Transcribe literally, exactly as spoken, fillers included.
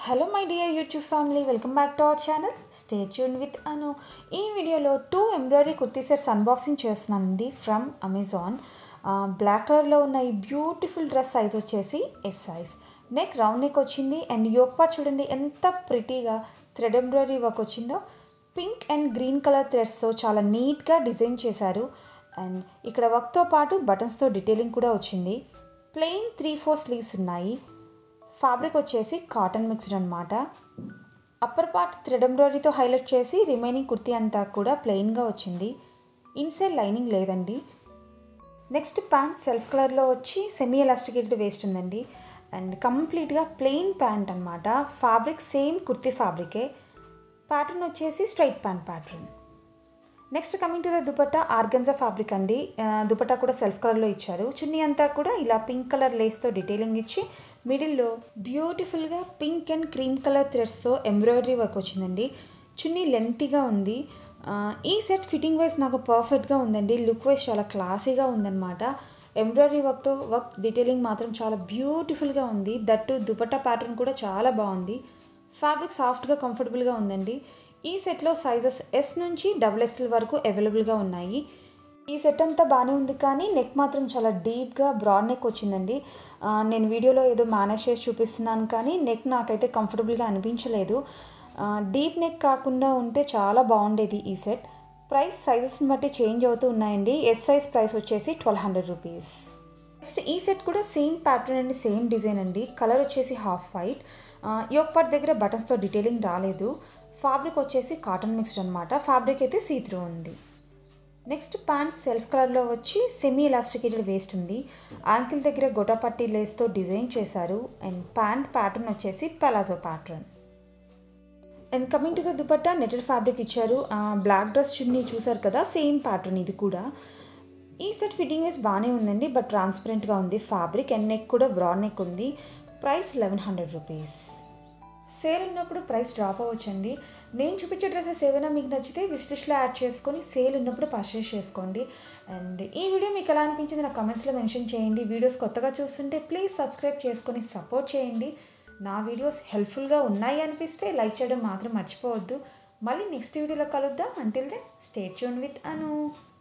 Hello my dear YouTube family, welcome back to our channel. Stay tuned with Anu. ఈ వీడియోలో two embroidery kurti sets unboxing చేస్తున్నానండి from Amazon. Black కలర్లో ఉన్న ఈ beautiful dress size వచ్చేసి S size. Neck round neck వచ్చింది and yoke part చూడండి ఎంత ప్రిటీగా థ్రెడ్ ఎంబ్రాయిడరీ వర్క్ వచ్చిందో. పింక్ అండ్ గ్రీన్ కలర్ థ్రెడ్స్తో చాలా నీట్గా డిజైన్ చేశారు. అండ్ ఇక్కడ వర్క్తో పాటు బటన్స్తో డీటెయిలింగ్ కూడా వచ్చింది. ప్లెయిన్ త్రీ ఫోర్ స్లీవ్స్ ఉన్నాయి. ఫ్యాబ్రిక్ వచ్చేసి కాటన్ మిక్స్డ్ అనమాట. అప్పర్ పార్ట్ థ్రెడ్ ఎంబ్రాయిడరీతో హైలైట్ చేసి రిమైనింగ్ కుర్తీ అంతా కూడా ప్లెయిన్గా వచ్చింది. ఇన్సైడ్ లైనింగ్ లేదండి. నెక్స్ట్ ప్యాంట్ సెల్ఫ్ కలర్లో వచ్చి సెమీ ఎలాస్టికేటెడ్ వేస్ట్ ఉందండి. అండ్ కంప్లీట్గా ప్లెయిన్ ప్యాంట్ అనమాట. ఫ్యాబ్రిక్ సేమ్ కుర్తీ ఫ్యాబ్రికే. ప్యాటర్న్ వచ్చేసి straight pant pattern. Next coming to the dupatta organza fabric అండి. దుపట్టా కూడా సెల్ఫ్ కలర్లో ఇచ్చారు. చున్నీ అంతా కూడా ఇలా పింక్ కలర్ లేస్తో డీటెయిలింగ్ ఇచ్చి మిడిల్లో బ్యూటిఫుల్గా పింక్ అండ్ క్రీమ్ కలర్ థ్రెడ్స్తో ఎంబ్రాయిడరీ వర్క్ వచ్చిందండి. చున్నీ లెంతీగా ఉంది. ఈ సెట్ ఫిట్టింగ్ వైజ్ నాకు పర్ఫెక్ట్గా ఉందండి. లుక్ వైజ్ చాలా క్లాసీగా ఉందన్నమాట. ఎంబ్రాయిడరీ వర్క్తో వర్క్ డీటెయిలింగ్ మాత్రం చాలా బ్యూటిఫుల్గా ఉంది. దట్టు దుపట్టా ప్యాటర్న్ కూడా చాలా బాగుంది. ఫ్యాబ్రిక్ సాఫ్ట్గా కంఫర్టబుల్గా ఉందండి. ఈ సెట్లో సైజెస్ ఎస్ నుంచి డబుల్ ఎక్స్ఎల్ వరకు అవైలబుల్గా ఉన్నాయి. ఈ సెట్ అంతా బాగానే ఉంది కానీ నెక్ మాత్రం చాలా డీప్గా బ్రాడ్ నెక్ వచ్చిందండి. నేను వీడియోలో ఏదో మేనేజ్ చేసి చూపిస్తున్నాను కానీ నెక్ నాకైతే కంఫర్టబుల్గా అనిపించలేదు. డీప్ నెక్ కాకుండా ఉంటే చాలా బాగుండేది ఈ సెట్. ప్రైస్ సైజెస్ని బట్టి చేంజ్ అవుతూ ఉన్నాయండి. ఎస్ సైజ్ ప్రైస్ వచ్చేసి ట్వెల్వ్ హండ్రెడ్ రూపీస్. నెక్స్ట్ ఈ సెట్ కూడా సేమ్ ప్యాటర్న్ అండి, సేమ్ డిజైన్ అండి. కలర్ వచ్చేసి హాఫ్ వైట్. యోక్ పార్ట్ దగ్గర బటన్స్తో డీటెయిలింగ్ రాలేదు. ఫ్యాబ్రిక్ వచ్చేసి కాటన్ మిక్స్డ్ అనమాట. ఫ్యాబ్రిక్ అయితే సీ త్రూ ఉంది. నెక్స్ట్ ప్యాంట్ సెల్ఫ్ కలర్లో వచ్చి సెమీ ఎలాస్టికేటెడ్ వేస్ట్ ఉంది. యాంకిల్ దగ్గర గొటాపట్టి లేస్తో డిజైన్ చేశారు. అండ్ ప్యాంట్ ప్యాటర్న్ వచ్చేసి palazzo pattern. And coming to the dupatta netted fabric ఇచ్చారు. బ్లాక్ డ్రెస్ చున్నీ చూసారు కదా, సేమ్ ప్యాటర్న్ ఇది కూడా. ఈ సెట్ ఫిట్టింగ్ వేస్ బాగానే ఉందండి, బట్ ట్రాన్స్పరెంట్గా ఉంది ఫ్యాబ్రిక్. అండ్ నెక్ కూడా బ్రాడ్ నెక్ ఉంది. Price eleven hundred rupees. Sale ఉన్నప్పుడు ప్రైస్ డ్రాప్ అవ్వచ్చండి. నేను చూపించే డ్రెస్సెస్ ఏమైనా మీకు నచ్చితే విష్ లిస్ట్లో యాడ్ చేసుకొని సేల్ ఉన్నప్పుడు పర్చేస్ చేసుకోండి. అండ్ ఈ వీడియో మీకు ఎలా అనిపించింది నా కామెంట్స్లో మెన్షన్ చేయండి. వీడియోస్ కొత్తగా చూస్తుంటే ప్లీజ్ సబ్స్క్రైబ్ చేసుకొని సపోర్ట్ చేయండి. నా వీడియోస్ హెల్ప్ఫుల్గా ఉన్నాయి అనిపిస్తే లైక్ చేయడం మాత్రం మర్చిపోవద్దు. మళ్ళీ నెక్స్ట్ వీడియోలో కలుద్దాం. Until then stay tuned with Anu.